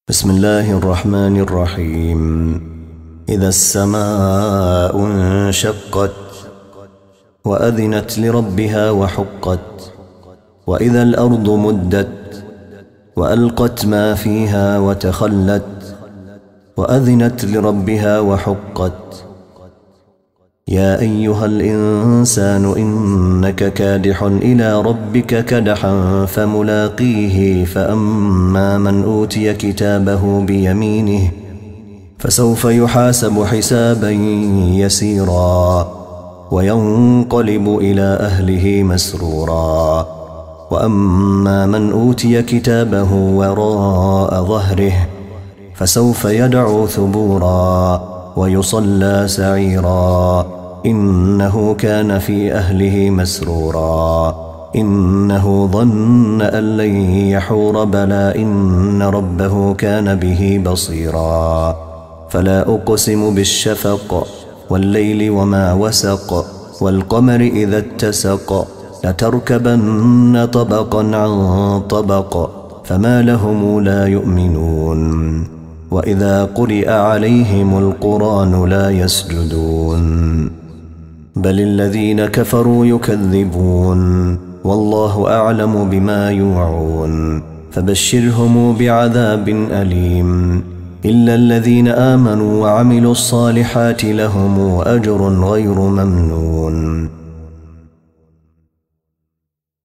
بسم الله الرحمن الرحيم. إذا السماء انشقت وأذنت لربها وحقت، وإذا الأرض مدت وألقت ما فيها وتخلت، وأذنت لربها وحقت. يا أيها الإنسان إنك كادح إلى ربك كدحا فملاقيه، فأما من أوتي كتابه بيمينه فسوف يحاسب حسابا يسيرا وينقلب إلى أهله مسرورا. وأما من أوتي كتابه وراء ظهره فسوف يدعو ثبورا ويصلى سعيرا، إنه كان في أهله مسرورا. إنه ظن أن لن يحور، بلى إن ربه كان به بصيرا. فلا أقسم بالشفق والليل وما وسق، والقمر إذا اتسق، لتركبن طبقا عن طبق، فما لهم لا يؤمنون. وإذا قرئ عليهم القرآن لا يسجدون، بل الذين كفروا يكذبون، والله أعلم بما يوعون. فبشرهم بعذاب أليم، إلا الذين آمنوا وعملوا الصالحات لهم أجر غير ممنون.